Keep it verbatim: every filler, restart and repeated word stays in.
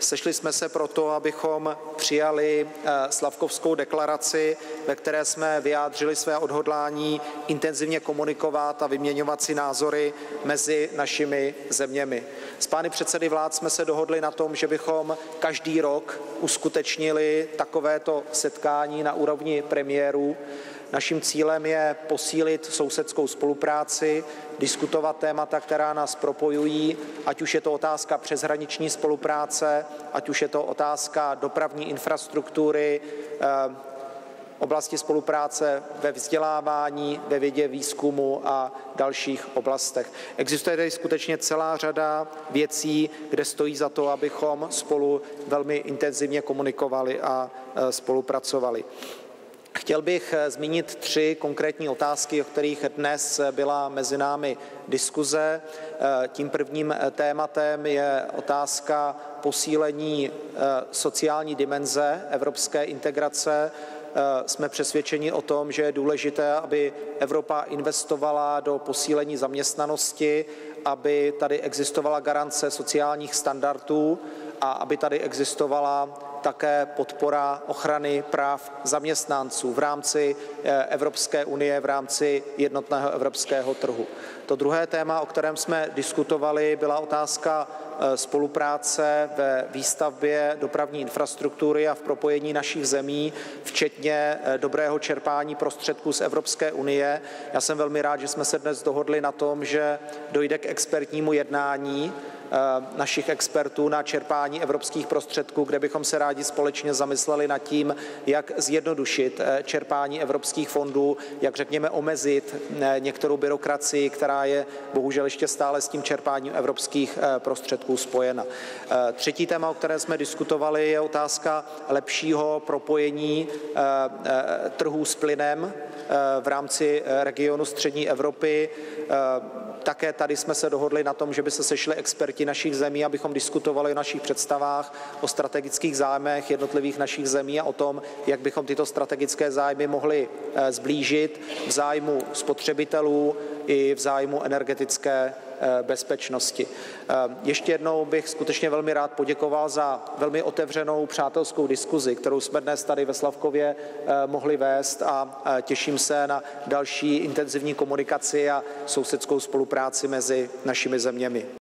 Sešli jsme se proto, abychom přijali Slavkovskou deklaraci, ve které jsme vyjádřili své odhodlání intenzivně komunikovat a vyměňovat si názory mezi našimi zeměmi. S pány předsedy vlád jsme se dohodli na tom, že bychom každý rok uskutečnili takovéto setkání na úrovni premiérů. Naším cílem je posílit sousedskou spolupráci, diskutovat témata, která nás propojují, ať už je to otázka přeshraniční spolupráce, ať už je to otázka dopravní infrastruktury, oblasti spolupráce ve vzdělávání, ve vědě, výzkumu a dalších oblastech. Existuje tady skutečně celá řada věcí, kde stojí za to, abychom spolu velmi intenzivně komunikovali a spolupracovali. Chtěl bych zmínit tři konkrétní otázky, o kterých dnes byla mezi námi diskuze. Tím prvním tématem je otázka posílení sociální dimenze evropské integrace. Jsme přesvědčeni o tom, že je důležité, aby Evropa investovala do posílení zaměstnanosti, aby tady existovala garance sociálních standardů a aby tady existovala také podpora ochrany práv zaměstnanců v rámci Evropské unie, v rámci jednotného evropského trhu. To druhé téma, o kterém jsme diskutovali, byla otázka spolupráce ve výstavbě dopravní infrastruktury a v propojení našich zemí, včetně dobrého čerpání prostředků z Evropské unie. Já jsem velmi rád, že jsme se dnes dohodli na tom, že dojde k expertnímu jednání našich expertů na čerpání evropských prostředků, kde bychom se rádi společně zamysleli nad tím, jak zjednodušit čerpání evropských fondů, jak řekněme omezit některou byrokracii, která je bohužel ještě stále s tím čerpáním evropských prostředků spojena. Třetí téma, o kterém jsme diskutovali, je otázka lepšího propojení trhů s plynem v rámci regionu střední Evropy. Také tady jsme se dohodli na tom, že by se sešli experti našich zemí, abychom diskutovali o našich představách, o strategických zájmech jednotlivých našich zemí a o tom, jak bychom tyto strategické zájmy mohli zblížit v zájmu spotřebitelů i v zájmu energetické bezpečnosti. Ještě jednou bych skutečně velmi rád poděkoval za velmi otevřenou přátelskou diskuzi, kterou jsme dnes tady ve Slavkově mohli vést a těším se na další intenzivní komunikaci a sousedskou spolupráci mezi našimi zeměmi.